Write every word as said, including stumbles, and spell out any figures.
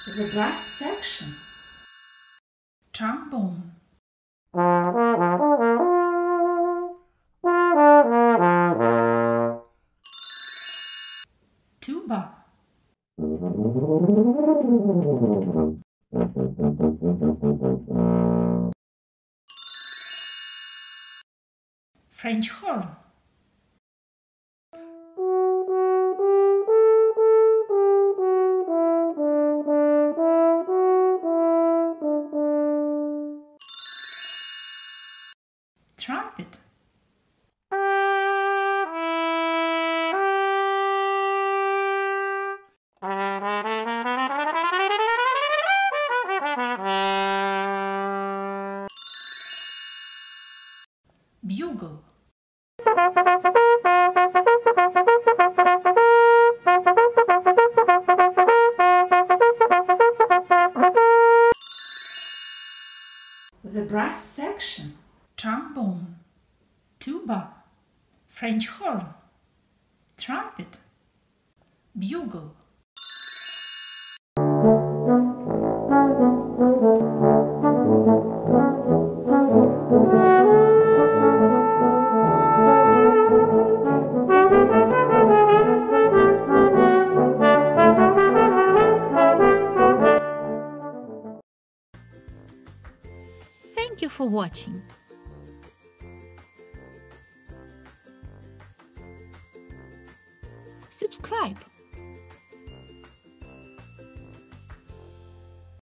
The brass section. Trombone. Tuba. French horn. Trumpet. Bugle. The brass section. Trombone, tuba, French horn, trumpet, bugle. Thank you for watching. Subscribe.